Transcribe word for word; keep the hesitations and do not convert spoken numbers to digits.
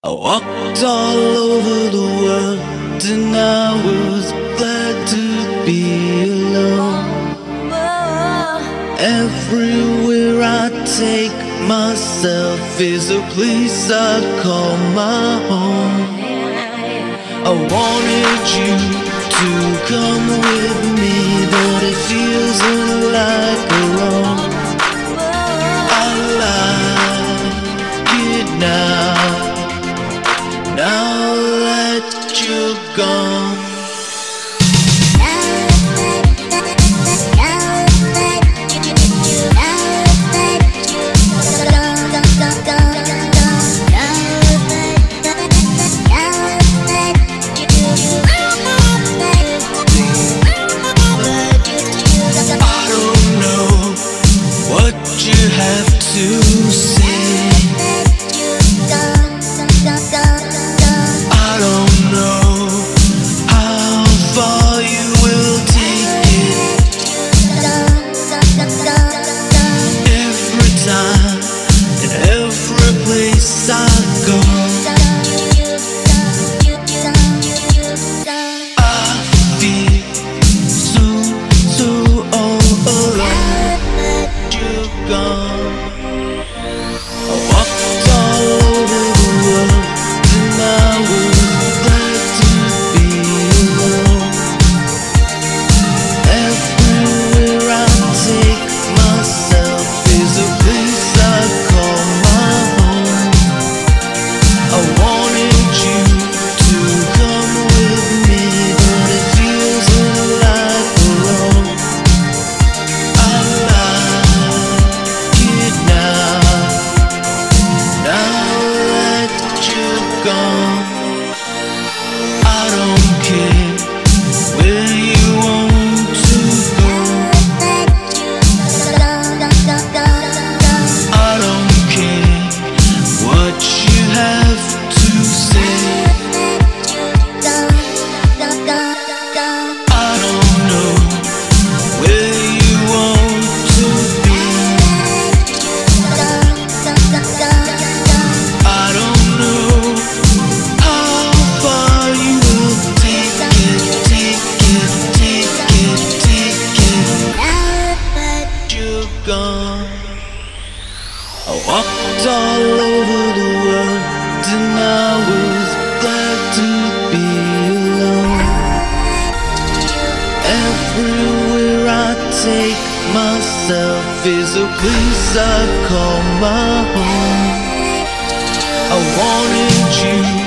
I walked all over the world and I was glad to be alone. Everywhere I take myself is a place I'd call my home. I wanted you to come with me, but it feels like alone. I like it now. Now that you're gone, I don't know what you have to say. I walked all over the world and I was glad to be alone. Everywhere I take myself is a place I call my home. I wanted you